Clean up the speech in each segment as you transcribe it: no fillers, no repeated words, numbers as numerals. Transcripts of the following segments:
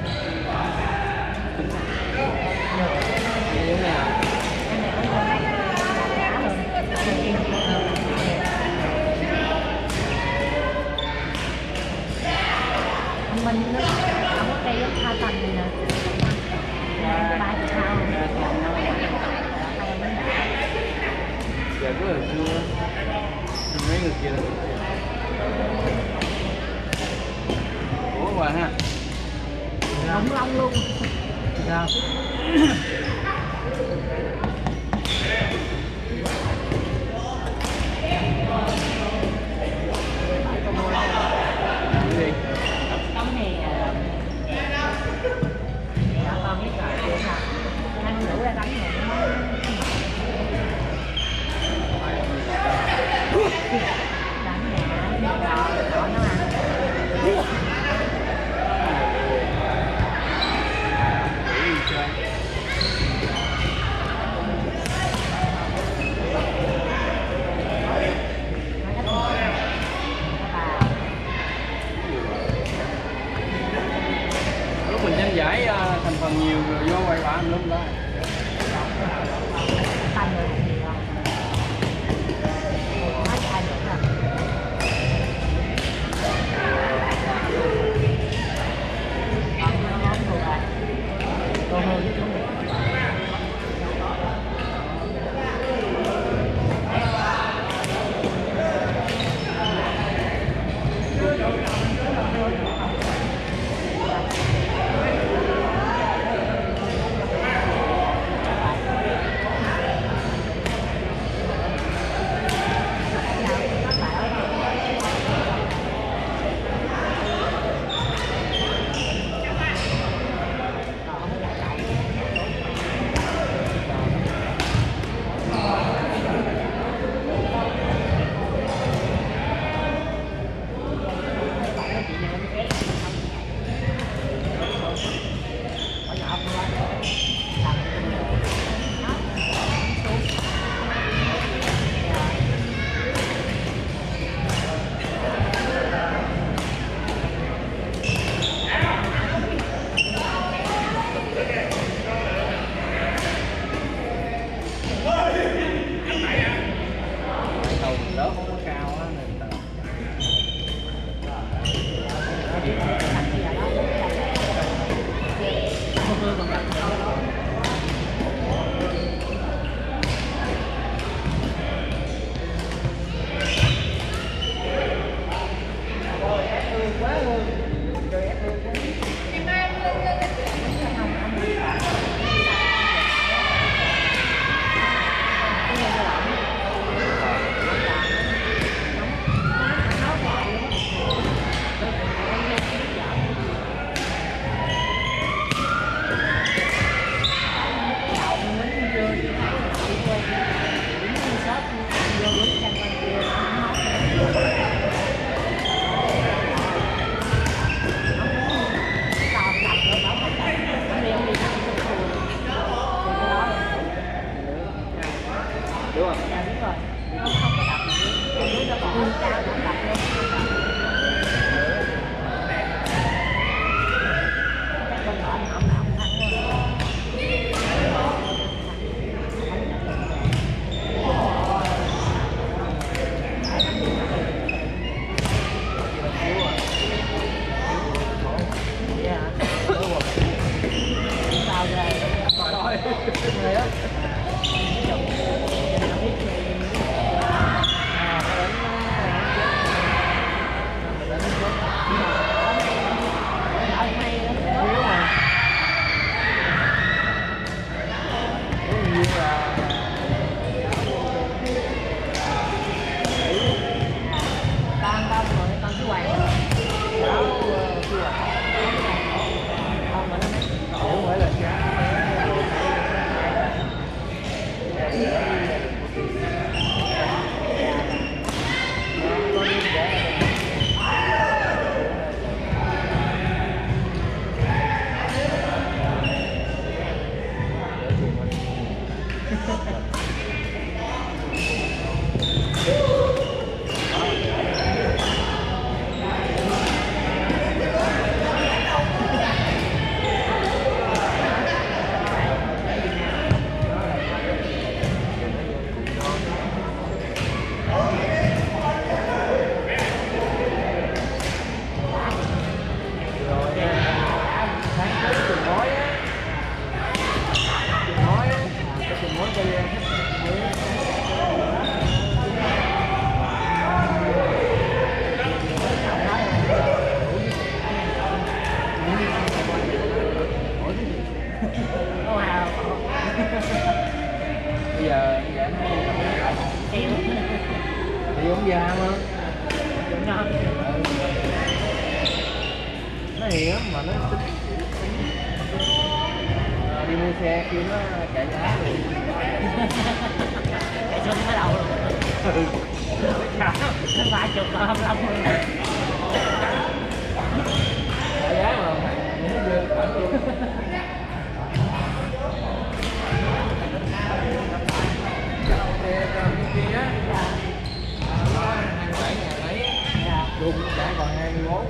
Giống nào? Mình nó không có cây tha tầng này nè. Cái bãi thao hay mới đã. Dạ có hồi xưa mấy người kia ủa bà ha Khủng long luôn. sao cái gì Tấm này con biết rồi chưa sao? Ăn đủ ra tấm này. Tấm này nó ăn. lúc mình tranh giải thành phần nhiều rồi vô quay bả lúc đó Tanh rồi thì hết ai được rồi. Nó ngon rồi. Cô hơi với chú mình. già mà. Nó hiền mà nó đi mua xe kêu nó chạy giá luôn. Chạy xuống cái đầu luôn. Nó 30 còn 25 luôn. Chạy giá mà nó ghê cỡ luôn. Xe kia á 27.000 mấy, luôn trả còn 24.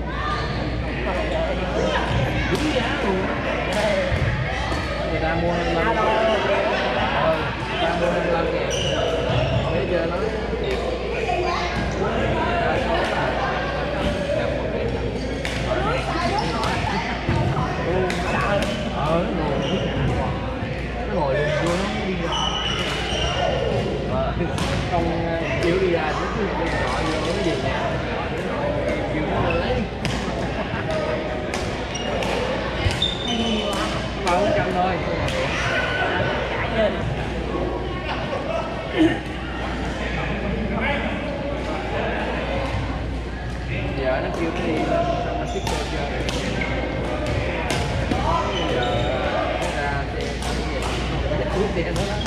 Đúng giá luôn. Người ta mua 25. Người ta mua 25.000. Bây giờ nói thiệt. Nó ngồi luôn vô nó đi ra. Không chịu đi ra nó cứ gọi vô nó về nhà gọi nó nội kêu nó lấy 300 thôi Chạy lên. giờ nó kêu nó đi nó tiếp tục chơi giờ ra xe không có gì, không có gì, xe nữa.